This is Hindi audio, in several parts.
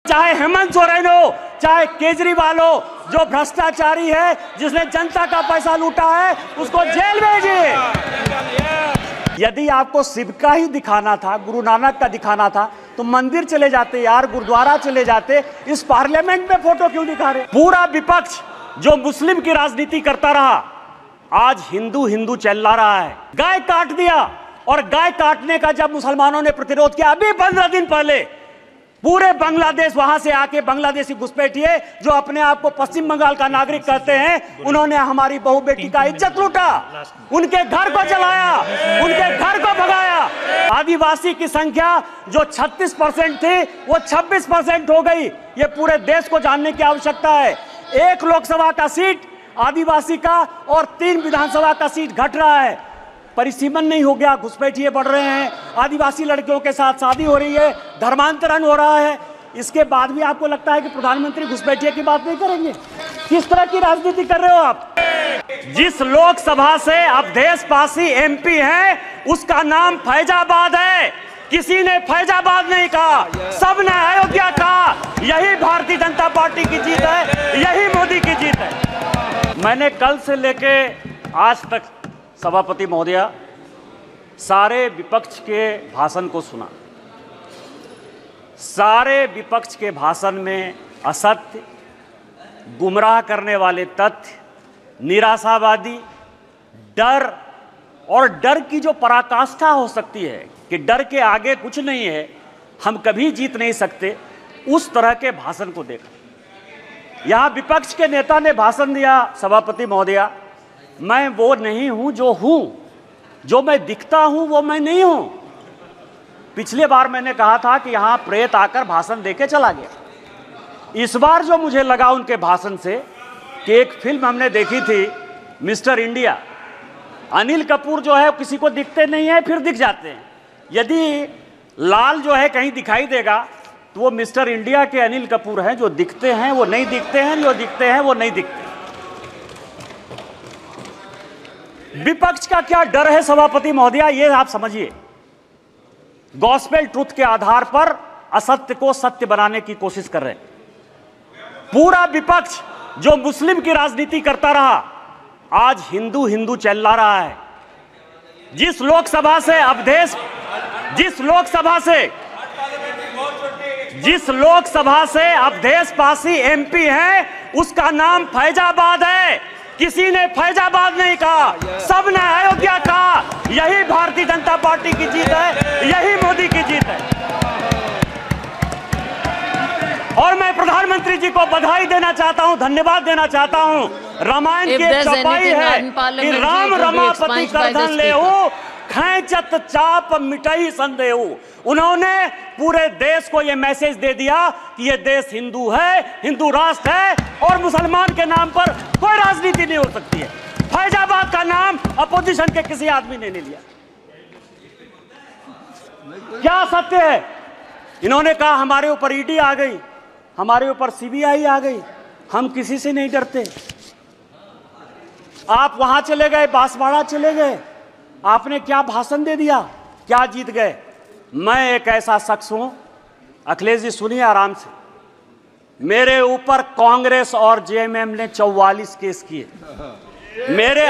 चाहे हेमंत सोरेन हो, चाहे केजरीवाल हो, जो भ्रष्टाचारी है, जिसने जनता का पैसा लूटा है, उसको जेल भेजिए। यदि आपको शिव का ही दिखाना था, गुरु नानक का दिखाना था, तो मंदिर चले जाते यार, गुरुद्वारा चले जाते। इस पार्लियामेंट में फोटो क्यों दिखा रहे? पूरा विपक्ष जो मुस्लिम की राजनीति करता रहा, आज हिंदू हिंदू चला रहा है। गाय काट दिया, और गाय काटने का जब मुसलमानों ने प्रतिरोध किया, अभी 15 दिन पहले पूरे बांग्लादेश वहां से आके बांग्लादेशी घुसपैठिए जो अपने आप को पश्चिम बंगाल का नागरिक कहते हैं, उन्होंने हमारी बहू बेटी का इज्जत लूटा, उनके घर को जलाया, उनके घर को भगाया। आदिवासी की संख्या जो 36% थी, वो 26% हो गई। ये पूरे देश को जानने की आवश्यकता है। 1 लोकसभा का सीट आदिवासी का और 3 विधानसभा का सीट घट रहा है। परिसीमन नहीं हो गया, घुसपैठिए बढ़ रहे हैं, आदिवासी लड़कियों के साथ शादी हो रही है, धर्मांतरण हो रहा है। इसके बाद भी आपको लगता है कि प्रधानमंत्री घुसपैठिए की बात नहीं करेंगे? किस तरह की राजनीति कर रहे हो आप? जिस लोकसभा से अवधेशपासी एमपी है, उसका नाम फैजाबाद है। किसी ने फैजाबाद नहीं कहा, सबने अयोध्या कहा। यही भारतीय जनता पार्टी की जीत है, यही मोदी की जीत है। मैंने कल से लेके आज तक सभापति महोदया सारे विपक्ष के भाषण को सुना। सारे विपक्ष के भाषण में असत्य, गुमराह करने वाले तथ्य, निराशावादी, डर, और डर की जो पराकाष्ठा हो सकती है कि डर के आगे कुछ नहीं है, हम कभी जीत नहीं सकते, उस तरह के भाषण को देखा। यहां विपक्ष के नेता ने भाषण दिया, सभापति महोदया, मैं वो नहीं हूं जो हूं, जो मैं दिखता हूं वो मैं नहीं हूं। पिछले बार मैंने कहा था कि यहां प्रेत आकर भाषण देके चला गया। इस बार जो मुझे लगा उनके भाषण से कि एक फिल्म हमने देखी थी मिस्टर इंडिया, अनिल कपूर जो है किसी को दिखते नहीं है, फिर दिख जाते हैं। यदि लाल जो है कहीं दिखाई देगा तो वो मिस्टर इंडिया के अनिल कपूर हैं, जो दिखते हैं वो नहीं दिखते हैं, जो दिखते हैं वो नहीं दिखते। विपक्ष का क्या डर है सभापति महोदया, ये आप समझिए। गॉस्पेल ट्रुथ के आधार पर असत्य को सत्य बनाने की कोशिश कर रहे हैं। पूरा विपक्ष जो मुस्लिम की राजनीति करता रहा, आज हिंदू हिंदू चला रहा है। जिस लोकसभा से अवधेशपासी एमपी है, उसका नाम फैजाबाद है। किसी ने फैजाबाद नहीं कहा, सबने अयोध्या कहा। यही भारतीय जनता पार्टी की जीत है, यही मोदी की जीत है। और मैं प्रधानमंत्री जी को बधाई देना चाहता हूं, धन्यवाद देना चाहता हूं। रामायण की एक चौपाई है कि राम रमापति करधन लेहु, खैंचत चाप मिटई संदेहु। उन्होंने पूरे देश को यह मैसेज दे दिया कि यह देश हिंदू है, हिंदू राष्ट्र है, और मुसलमान के नाम पर कोई राजनीति नहीं हो सकती है। फैजाबाद का नाम अपोजिशन के किसी आदमी ने नहीं लिया। क्या सत्य है? इन्होंने कहा हमारे ऊपर ईडी आ गई, हमारे ऊपर सीबीआई आ गई, हम किसी से नहीं डरते। आप वहां चले गए, बांसवाड़ा चले गए, आपने क्या भाषण दे दिया, क्या जीत गए? मैं एक ऐसा शख्स हूं, अखिलेश जी सुनिए आराम से, मेरे ऊपर कांग्रेस और जेएमएम ने 44 केस किए। मेरे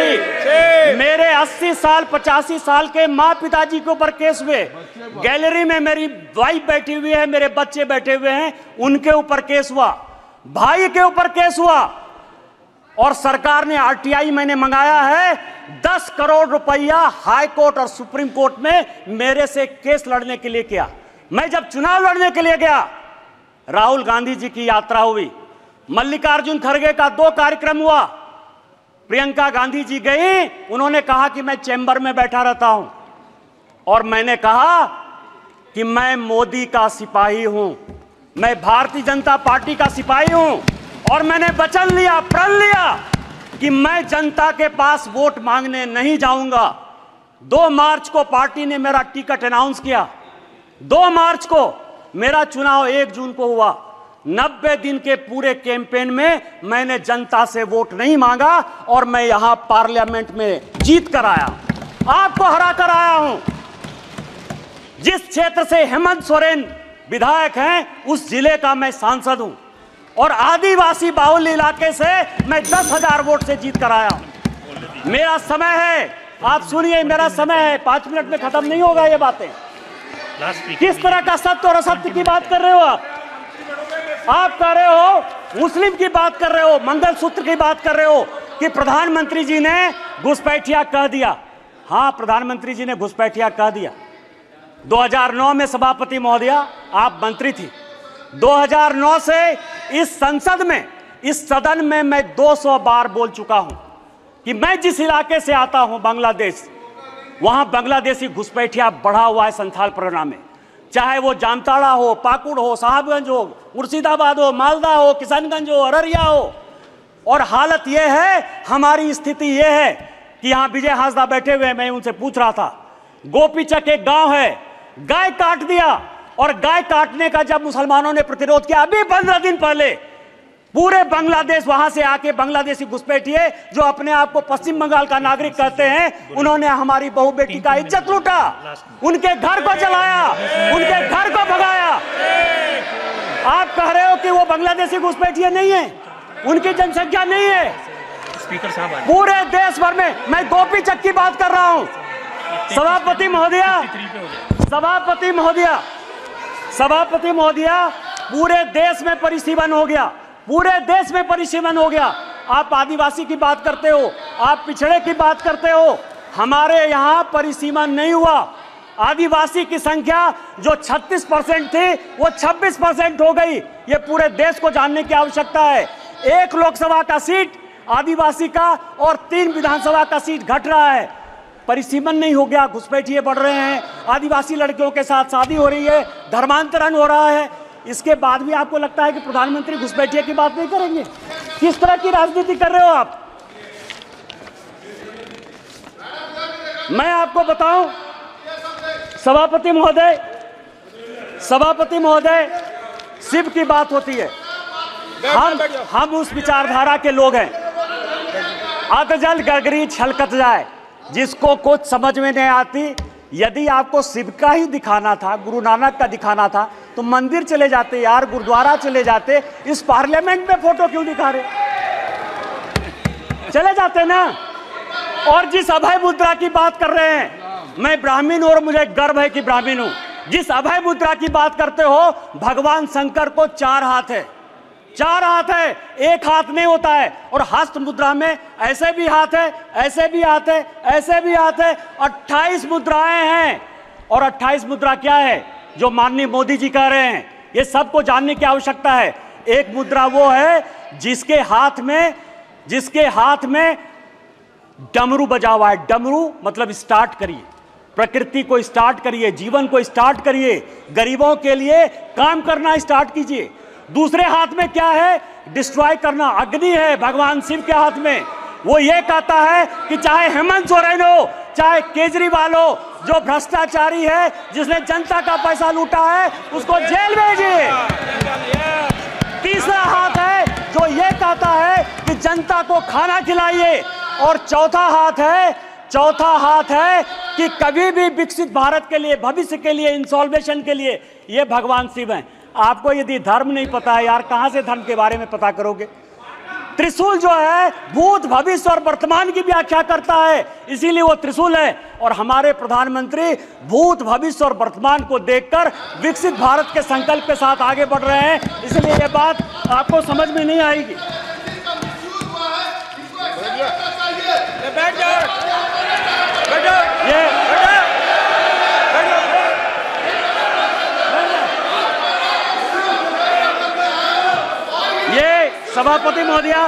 80 साल 85 साल के माँ पिताजी के ऊपर केस हुए। गैलरी में मेरी वाइफ बैठी हुई है, मेरे बच्चे बैठे हुए हैं, उनके ऊपर केस हुआ, भाई के ऊपर केस हुआ। और सरकार ने आरटीआई मैंने मंगाया है, 10 करोड़ रुपया हाई कोर्ट और सुप्रीम कोर्ट में मेरे से केस लड़ने के लिए किया। मैं जब चुनाव लड़ने के लिए गया, राहुल गांधी जी की यात्रा हुई, मल्लिकार्जुन खड़गे का 2 कार्यक्रम हुआ, प्रियंका गांधी जी गई, उन्होंने कहा कि मैं चैम्बर में बैठा रहता हूं, और मैंने कहा कि मैं मोदी का सिपाही हूं, मैं भारतीय जनता पार्टी का सिपाही हूं, और मैंने वचन लिया, प्रण लिया कि मैं जनता के पास वोट मांगने नहीं जाऊंगा। 2 मार्च को पार्टी ने मेरा टिकट अनाउंस किया, 2 मार्च को मेरा चुनाव 1 जून को हुआ। 90 दिन के पूरे कैंपेन में मैंने जनता से वोट नहीं मांगा, और मैं यहां पार्लियामेंट में जीत कर आया, आपको हरा कर आया हूं। जिस क्षेत्र से हेमंत सोरेन विधायक हैं, उस जिले का मैं सांसद हूं और आदिवासी बाहुल इलाके से मैं 10,000 वोट से जीत कर आया हूं। मेरा समय है, आप सुनिए, मेरा समय है, 5 मिनट में खत्म नहीं होगा ये बातें। किस तरह का सत्य और असत्य की बात कर रहे हो आप कह रहे हो, मुस्लिम की बात कर रहे हो, मंगलसूत्र की बात कर रहे हो कि प्रधानमंत्री जी ने घुसपैठिया कह दिया। हाँ, प्रधानमंत्री जी ने घुसपैठिया कह दिया। 2009 में सभापति महोदया आप मंत्री थी। 2009 से इस संसद में, इस सदन में मैं 200 बार बोल चुका हूं कि मैं जिस इलाके से आता हूं बांग्लादेश, वहां बांग्लादेशी घुसपैठिया बढ़ा हुआ है संथाल परगना में। चाहे वो जामताड़ा हो, पाकुड़ हो, साहबगंज हो, मुर्शिदाबाद हो, मालदा हो, किशनगंज हो, अररिया हो। और हालत यह है, हमारी स्थिति यह है कि यहाँ विजय हांसदा बैठे हुए, मैं उनसे पूछ रहा था, गोपीचक एक गांव है, गाय काट दिया। और गाय काटने का जब मुसलमानों ने प्रतिरोध किया, अभी 15 दिन पहले पूरे बांग्लादेश वहां से आके बांग्लादेशी घुसपैठिए जो अपने आप को पश्चिम बंगाल का नागरिक कहते हैं, उन्होंने हमारी बहू बेटी का इज्जत लूटा, उनके घर को जलाया, उनके घर को भगाया। आप कह रहे हो कि वो बांग्लादेशी घुसपैठिए नहीं है, उनकी जनसंख्या नहीं है। स्पीकर साहब, पूरे देश भर में, मैं गोपीचक की बात कर रहा हूं। सभापति महोदया, सभापति महोदया, पूरे देश में परिसीमन हो गया, पूरे देश में परिसीमन हो गया। आप आदिवासी की बात करते हो, आप पिछड़े की बात करते हो, हमारे यहां परिसीमन नहीं हुआ। आदिवासी की संख्या जो 36% थी वो 26% हो गई। ये पूरे देश को जानने की आवश्यकता है। 1 लोकसभा का सीट आदिवासी का और 3 विधानसभा का सीट घट रहा है। परिसीमन नहीं हो गया, घुसपैठिए बढ़ रहे हैं, आदिवासी लड़कियों के साथ शादी हो रही है, धर्मांतरण हो रहा है। इसके बाद भी आपको लगता है कि प्रधानमंत्री घुसपैठिए की बात नहीं करेंगे? किस तरह की राजनीति कर रहे हो आप? मैं आपको बताऊं, सभापति महोदय, शिव की बात होती है, हम उस विचारधारा के लोग हैं। अतजल गगरी छलकत जाए, जिसको कुछ समझ में नहीं आती। यदि आपको शिव का ही दिखाना था, गुरु नानक का दिखाना था, तो मंदिर चले जाते यार, गुरुद्वारा चले जाते। इस पार्लियामेंट में फोटो क्यों दिखा रहे? चले जाते ना। और जिस अभय मुद्रा की बात कर रहे हैं, मैं ब्राह्मण हूं और मुझे गर्व है कि ब्राह्मण हूं। जिस अभय मुद्रा की बात करते हो, भगवान शंकर को 4 हाथ है, 4 हाथ है, 1 हाथ नहीं होता है। और हस्त मुद्रा में ऐसे भी हाथ है, ऐसे भी हाथ है, ऐसे भी हाथ है, 28 मुद्राएं हैं। और 28 मुद्रा क्या है जो माननीय मोदी जी कह रहे हैं, ये सबको जानने की आवश्यकता है। एक मुद्रा वो है जिसके हाथ में डमरू बजा हुआ है। डमरू मतलब स्टार्ट करिए, प्रकृति को स्टार्ट करिए, जीवन को स्टार्ट करिए, गरीबों के लिए काम करना स्टार्ट कीजिए। दूसरे हाथ में क्या है? डिस्ट्रॉय करना, अग्नि है भगवान शिव के हाथ में। वो ये कहता है कि चाहे हेमंत सोरेन हो, चाहे केजरीवाल हो, जो भ्रष्टाचारी है, जिसने जनता का पैसा लूटा है, उसको जेल भेजिए। तीसरा हाथ है जो ये कहता है कि जनता को खाना खिलाइए। और चौथा हाथ है कि कभी भी विकसित भारत के लिए, भविष्य के लिए, इंसॉल्वेशन के लिए, ये भगवान शिव हैं। आपको यदि धर्म नहीं पता है यार, कहां से धर्म के बारे में पता करोगे? त्रिशूल जो है भूत, भविष्य और वर्तमान की व्याख्या करता है, इसीलिए वो त्रिशूल है। और हमारे प्रधानमंत्री भूत, भविष्य और वर्तमान को देखकर विकसित भारत के संकल्प के साथ आगे बढ़ रहे हैं, इसलिए ये बात आपको समझ में नहीं आएगी। ये सभापति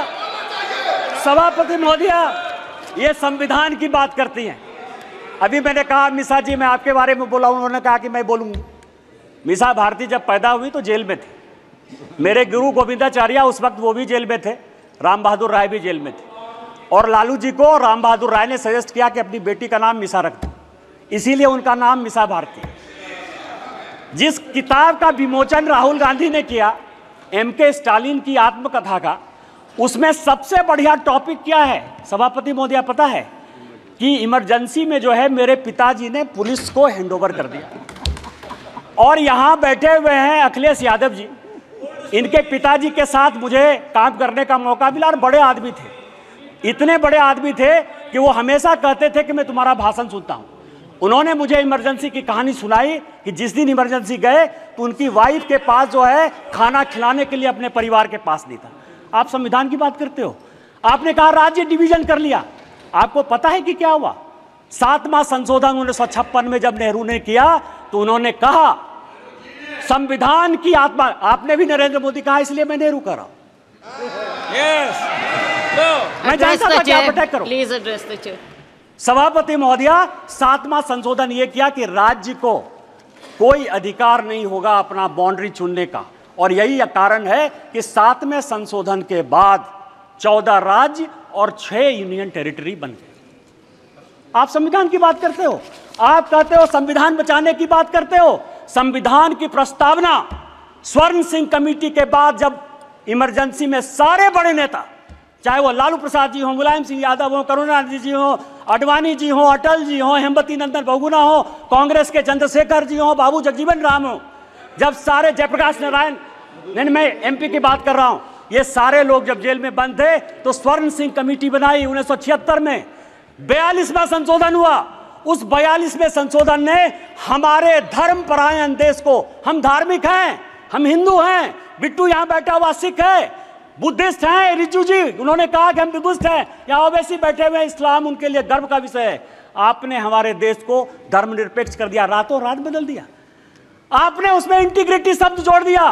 महोदया ये संविधान की बात करती हैं। अभी मैंने कहा मिसा जी, मैं आपके बारे में बोला, उन्होंने कहा कि मैं बोलूंगी। मिसा भारती जब पैदा हुई तो जेल में थे। मेरे गुरु गोविंदाचार्य उस वक्त वो भी जेल में थे, राम बहादुर राय भी जेल में थे। और लालू जी को राम बहादुर राय ने सजेस्ट किया कि अपनी बेटी का नाम मिसा रख दो, इसीलिए उनका नाम मिसा भारती। जिस किताब का विमोचन राहुल गांधी ने किया, एमके स्टालिन की आत्मकथा का, उसमें सबसे बढ़िया टॉपिक क्या है सभापति महोदया पता है? कि इमरजेंसी में जो है मेरे पिताजी ने पुलिस को हैंडओवर कर दिया। और यहां बैठे हुए हैं अखिलेश यादव जी, इनके पिताजी के साथ मुझे काम करने का मौका मिला और बड़े आदमी थे, इतने बड़े आदमी थे कि वो हमेशा कहते थे कि मैं तुम्हारा भाषण सुनता हूं। उन्होंने मुझे इमरजेंसी की कहानी सुनाई कि जिस दिन इमरजेंसी गए तो उनकी वाइफ के पास जो है खाना खिलाने के लिए अपने परिवार के पास नहीं था। आप संविधान की बात करते हो, आपने कहा राज्य डिवीजन कर लिया। आपको पता है कि क्या हुआ? 7वां संशोधन 1956 में जब नेहरू ने किया तो उन्होंने कहा संविधान की आत्मा, आपने भी नरेंद्र मोदी कहा इसलिए मैं नेहरू कर रहा हूं। मैं जानता था कि आप अटैक करो। Please address the chair. सभापति महोदया, 7वां संशोधन यह किया कि राज्य को कोई अधिकार नहीं होगा अपना बाउंड्री चुनने का, और यही कारण है कि 7वें संशोधन के बाद 14 राज्य और 6 यूनियन टेरिटरी बन गए। आप संविधान की बात करते हो, आप कहते हो संविधान बचाने की बात करते हो। संविधान की प्रस्तावना स्वर्ण सिंह कमेटी के बाद जब इमरजेंसी में सारे बड़े नेता, चाहे वो लालू प्रसाद जी हो, मुलायम सिंह यादव हो, करुणानिधि जी हो, अडवाणी जी हो, अटल जी हो, हेमवती नंदन बहुगुणा हो, कांग्रेस के चंद्रशेखर जी हो, बाबू जगजीवन राम हो, जब सारे जयप्रकाश नारायण, नहीं मैं एमपी की बात कर रहा हूं, ये सारे लोग जब जेल में बंद थे तो स्वर्ण सिंह कमेटी बनाई 1976 में। 42वां संशोधन हुआ। उस 42वें संशोधन ने हमारे धर्मपरायण देश को, हम धार्मिक हैं, हम हिंदू हैं, बिट्टू यहां बैठा हुआ सिख है, बुद्धिस्ट हैं, रिजू जी उन्होंने कहा कि हम बुद्धिस्ट हैं, यहाँ ओवैसी बैठे हुए, इस्लाम उनके लिए गर्व का विषय है। आपने हमारे देश को धर्मनिरपेक्ष कर दिया, रातों रात बदल दिया। आपने उसमें इंटीग्रिटी शब्द जोड़ दिया।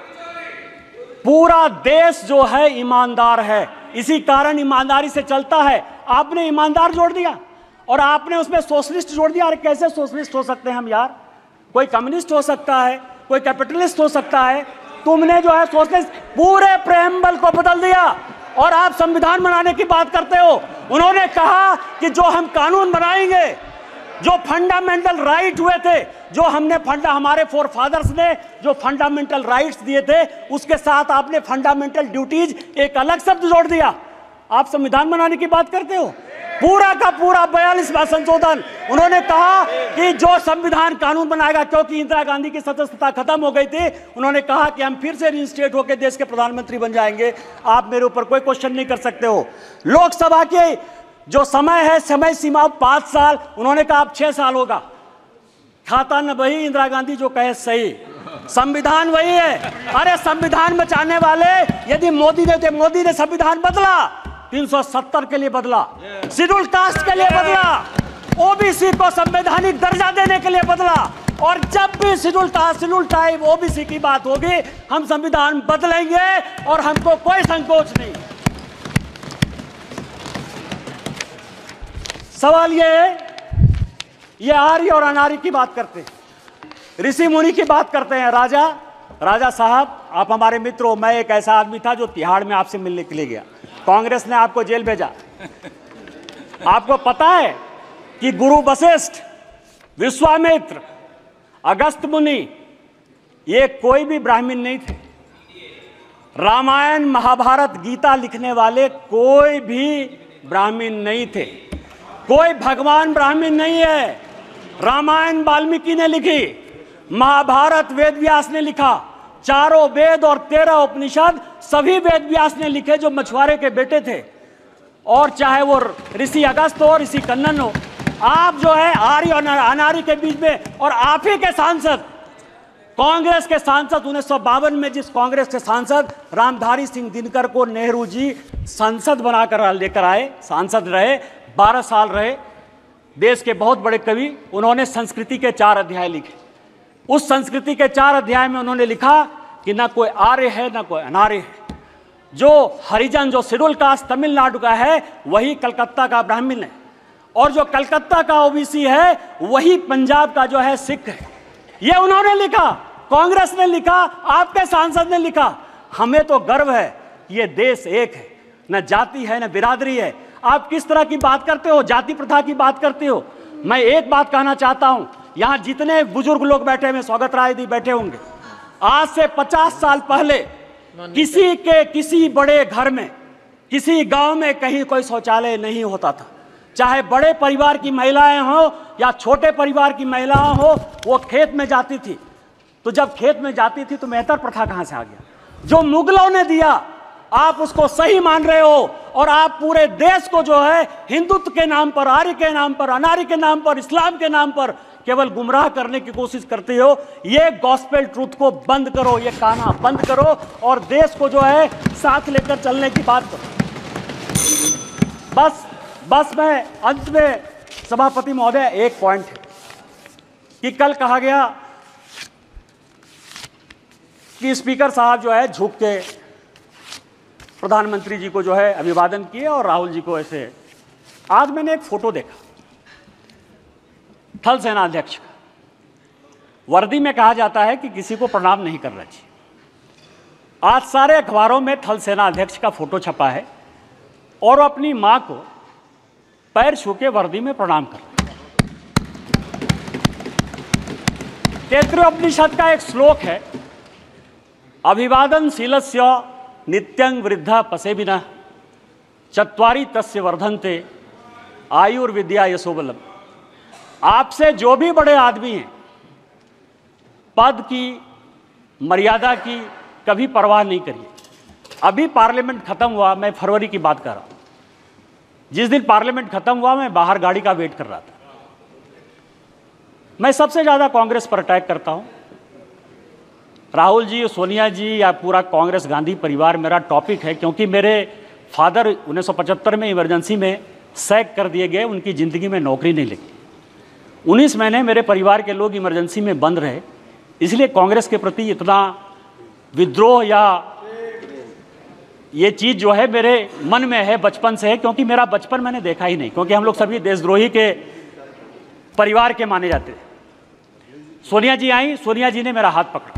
पूरा देश जो है ईमानदार है, इसी कारण ईमानदारी से चलता है। आपने ईमानदार जोड़ दिया और आपने उसमें सोशलिस्ट जोड़ दिया। अरे कैसे सोशलिस्ट हो सकते हैं हम यार? कोई कम्युनिस्ट हो सकता है, कोई कैपिटलिस्ट हो सकता है, तुमने जो है सोशलिस्ट पूरे प्रेम्बल को बदल दिया और आप संविधान बनाने की बात करते हो। उन्होंने कहा कि जो हम कानून बनाएंगे, जो फंडामेंटल राइट हुए थे, जो हमने हमारे फोर फादर्स ने जो फंडामेंटल राइट्स दिए थे, उसके साथ आपने फंडामेंटल ड्यूटीज एक अलग शब्द जोड़ दिया। आप संविधान बनाने की बात करते हो। पूरा का पूरा 42वां संशोधन, उन्होंने कहा कि जो संविधान कानून बनाएगा, क्योंकि इंदिरा गांधी की सदस्यता खत्म हो गई थी, उन्होंने कहा कि हम फिर से रिइंस्टेट होकर देश के प्रधानमंत्री बन जाएंगे। आप मेरे ऊपर कोई क्वेश्चन नहीं कर सकते हो। लोकसभा के जो समय है, समय सीमा 5 साल, उन्होंने कहा अब 6 साल होगा। खाता न वही, इंदिरा गांधी जो कहे सही, संविधान वही है। अरे संविधान बचाने वाले यदि मोदी ने संविधान बदला, 370 के लिए बदला, शेड्यूल कास्ट के लिए बदला, ओबीसी को संवैधानिक दर्जा देने के लिए बदला, और जब भी schedule caste, schedule tribe, OBC की बात होगी, हम संविधान बदलेंगे और हमको कोई संकोच नहीं। सवाल ये आर्य और अनार्य की बात करते हैं, ऋषि मुनि की बात करते हैं। राजा साहब, आप हमारे मित्र हो। मैं एक ऐसा आदमी था जो तिहाड़ में आपसे मिलने के लिए गया, कांग्रेस ने आपको जेल भेजा। आपको पता है कि गुरु वशिष्ठ, विश्वामित्र, अगस्त मुनि, ये कोई भी ब्राह्मण नहीं थे। रामायण, महाभारत, गीता लिखने वाले कोई भी ब्राह्मण नहीं थे। कोई भगवान ब्राह्मण नहीं है। रामायण वाल्मीकि ने लिखी, महाभारत वेद व्यास ने लिखा, चारों वेद और 13 उपनिषद सभी वेद व्यास ने लिखे, जो मछुआरे के बेटे थे। और चाहे वो ऋषि अगस्त हो, ऋषि कन्नन हो, आप जो है आर्य और अनार्य के बीच में, और आप ही के सांसद, कांग्रेस के सांसद 1952 में जिस कांग्रेस के सांसद रामधारी सिंह दिनकर को नेहरू जी संसद बनाकर लेकर आए, सांसद रहे, 12 साल रहे, देश के बहुत बड़े कवि, उन्होंने संस्कृति के 4 अध्याय लिखे। उस संस्कृति के 4 अध्याय में उन्होंने लिखा कि ना कोई आर्य है ना कोई अनार्य है। जो हरिजन, जो शेड्यूल कास्ट तमिलनाडु का है, वही कलकत्ता का ब्राह्मण है, और जो कलकत्ता का ओबीसी है वही पंजाब का जो है सिख है। ये उन्होंने लिखा, कांग्रेस ने लिखा, आपके सांसद ने लिखा। हमें तो गर्व है, ये देश एक है, न जाति है न बिरादरी है। आप किस तरह की बात करते हो, जाति प्रथा की बात करते हो। मैं एक बात कहना चाहता हूं, यहां जितने बुजुर्ग लोग बैठे हुए, स्वागत राय जी बैठे होंगे, आज से 50 साल पहले किसी बड़े घर में, किसी गांव में कहीं कोई शौचालय नहीं होता था। चाहे बड़े परिवार की महिलाएं हो या छोटे परिवार की महिलाएं हो, वो खेत में जाती थी, तो जब खेत में जाती थी तो मेहतर प्रथा कहां से आ गया? जो मुगलों ने दिया आप उसको सही मान रहे हो, और आप पूरे देश को जो है हिंदुत्व के नाम पर, आर्य के नाम पर, अनार्य के नाम पर, इस्लाम के नाम पर केवल गुमराह करने की कोशिश करते हो। ये गॉस्पेल ट्रूथ को बंद करो, ये कहना बंद करो और देश को जो है साथ लेकर चलने की बात करो। बस मैं अंत में सभापति महोदय एक पॉइंट है कि कल कहा गया कि स्पीकर साहब जो है झुक के प्रधानमंत्री जी को जो है अभिवादन किए और राहुल जी को ऐसे। आज मैंने एक फोटो देखा थल सेना अध्यक्ष का। वर्दी में कहा जाता है कि किसी को प्रणाम नहीं करना चाहिए। आज सारे अखबारों में थल सेना अध्यक्ष का फोटो छपा है और अपनी मां को पैर छू के वर्दी में प्रणाम कर रहे हैं। तैत्तिरीयोपनिषद का एक श्लोक है, अभिवादनशीलस्य नित्यं वृद्धा पसेबिनः चत्वारि तस्य वर्धन्ते आयुर्विद्या यशोबलम। आपसे जो भी बड़े आदमी हैं पद की, मर्यादा की कभी परवाह नहीं करिए। अभी पार्लियामेंट खत्म हुआ, मैं फरवरी की बात कर रहा हूं। जिस दिन पार्लियामेंट खत्म हुआ मैं बाहर गाड़ी का वेट कर रहा था। मैं सबसे ज्यादा कांग्रेस पर अटैक करता हूं। राहुल जी, सोनिया जी या पूरा कांग्रेस गांधी परिवार मेरा टॉपिक है, क्योंकि मेरे फादर 1975 में इमरजेंसी में सैक कर दिए गए, उनकी ज़िंदगी में नौकरी नहीं लगी। 19 महीने मेरे परिवार के लोग इमरजेंसी में बंद रहे, इसलिए कांग्रेस के प्रति इतना विद्रोह या ये चीज़ जो है मेरे मन में है, बचपन से है, क्योंकि मेरा बचपन मैंने देखा ही नहीं, क्योंकि हम लोग सभी देशद्रोही के परिवार के माने जाते थे। सोनिया जी आई, सोनिया जी ने मेरा हाथ पकड़ा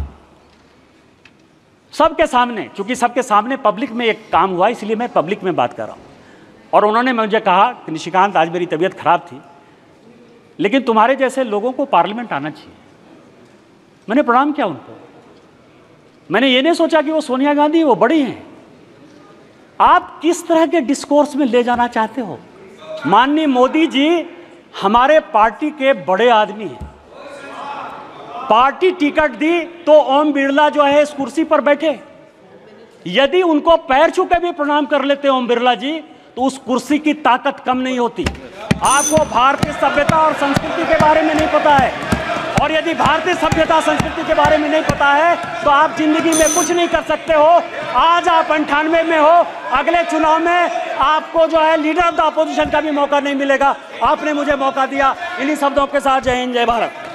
सबके सामने, क्योंकि सबके सामने पब्लिक में एक काम हुआ, इसलिए मैं पब्लिक में बात कर रहा हूँ। और उन्होंने मुझे कहा कि निशिकांत, आज मेरी तबीयत खराब थी, लेकिन तुम्हारे जैसे लोगों को पार्लियामेंट आना चाहिए। मैंने प्रणाम किया उनको। मैंने ये नहीं सोचा कि वो सोनिया गांधी, वो बड़ी हैं। आप किस तरह के डिस्कोर्स में ले जाना चाहते हो? माननीय मोदी जी हमारे पार्टी के बड़े आदमी हैं। पार्टी टिकट दी तो ओम बिरला जो है इस कुर्सी पर बैठे। यदि उनको पैर छू के भी प्रणाम कर लेते ओम बिरला जी, तो उस कुर्सी की ताकत कम नहीं होती। आपको भारतीय सभ्यता और संस्कृति के बारे में नहीं पता है, और यदि भारतीय सभ्यता संस्कृति के बारे में नहीं पता है तो आप जिंदगी में कुछ नहीं कर सकते हो। आज आप 98 में हो, अगले चुनाव में आपको जो है लीडर ऑफ द अपोजिशन का भी मौका नहीं मिलेगा। आपने मुझे मौका दिया। इन्हीं शब्दों के साथ जय हिंद, जय भारत।